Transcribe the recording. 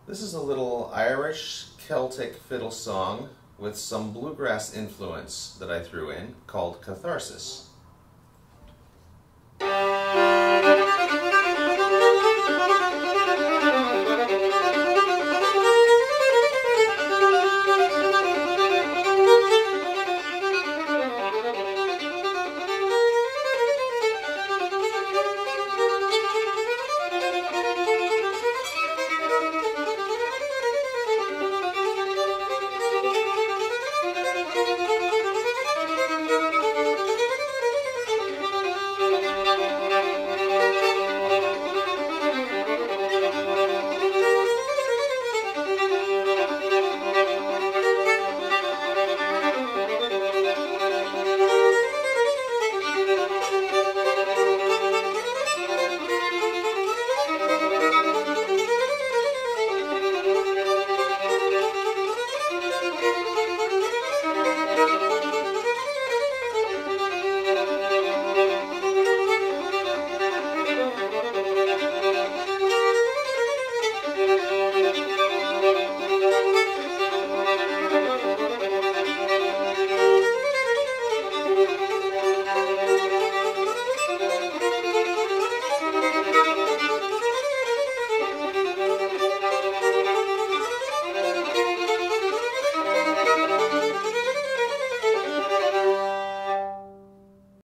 This is a little Irish Celtic fiddle song with some bluegrass influence that I threw in called Catharsis.